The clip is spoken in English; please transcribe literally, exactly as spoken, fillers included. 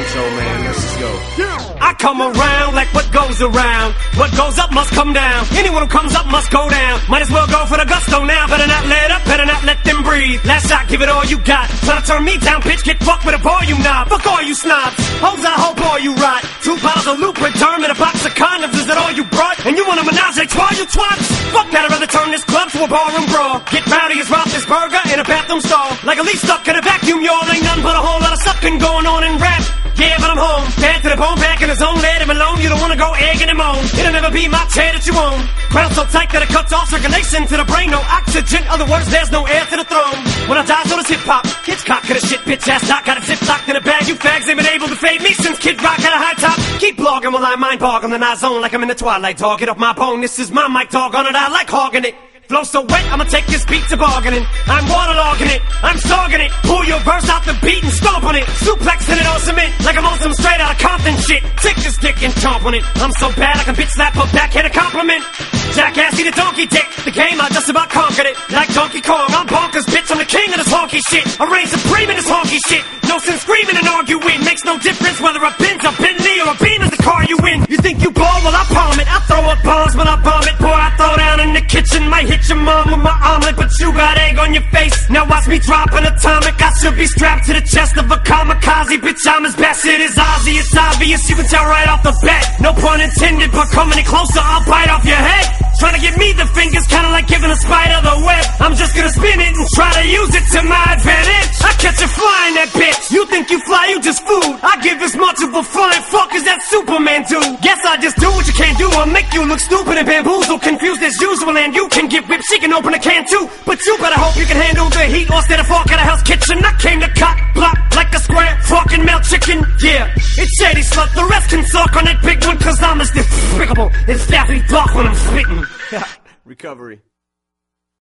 intro, man. Let's just go. I come around like what goes around. What goes up must come down. Anyone who comes up must go down. Might as well go for the gusto now. Better not let up, better not let them breathe. Last shot, give it all you got. Tryna turn me down, bitch, get fucked with a volume knob. Fuck all you snobs. Hoes, I hope all you rot. Two bottles of Lubriderm and a box of condoms. Is that all you brought? And you want a menage a trois, you twats? Fuck that, I'd rather turn this club to a barroom brawl. Get rowdy as Roethlisberger in a bathroom stall. Like a leaf stuck in a vacuum, y'all. Ain't nothing but a whole lot of sucking going on in rap. Yeah, but I'm home, bad to the bone, back in his own, let him alone. You don't wanna go egging him on. It'll never be my chair that you own. Crown so tight that it cuts off circulation to the brain. No oxygen, other words, there's no air to the throne. When I die, so does hip-hop. Hitchcock could have shit, bitch ass doc. Got a zip locked in a bag. You fags ain't been able to fade me since Kid Rock had a high top. Keep blogging while I mind bog on the night zone like I'm in the twilight, dog. Get off my bone, this is my mic, dog. On it, I like hogging it. Flow so wet, I'ma take this beat to bargaining. I'm waterlogging it, I'm slogging it. Pull your verse out the beat and stomp on it. Suplexing it on cement like I'm on some straight out of Compton shit. Take this dick and chomp on it. I'm so bad I can bitch slap a backhand a compliment. Jackass, eat a donkey dick. The game, I just about conquered it. Like Donkey Kong, I'm bonkers, bitch. I'm the king of this honky shit. I reign supreme in this honky shit. No sense screaming and arguing. Makes no difference whether a Benz, a Bentley, or a Beam is the car you win. You think you ball? Well, I palm it. I throw up bombs when I bomb it. Boy, I throw down in the kitchen. Might hit your mom with my omelet, but you got egg on your face. Now watch me drop an atomic. I should be strapped to the chest of a kamikaze. Bitch, I'm as bastard as Ozzy. It's obvious, you can tell right off the bat. No pun intended, but coming in closer, I'll bite off your head. Trying to give me the fingers, kinda like giving a spider the web. I'm just gonna spin it and try to use it to my advantage. I catch you flying that bitch. You think you fly, you just food. I give as much of a flying fuck as that Superman do. Guess I just do what you can't do. I'll make you look stupid and bamboozle, confused as usual. And you can get whipped, she can open a can too. But you better hope you can handle the heat, or instead of fork out of Hell's Kitchen. I came to cock block like a square fucking melt chicken. Yeah, it's shady slut. The rest can suck on that big one, cause I'm as despicable as Daffy Duck when I'm spitting. Recovery.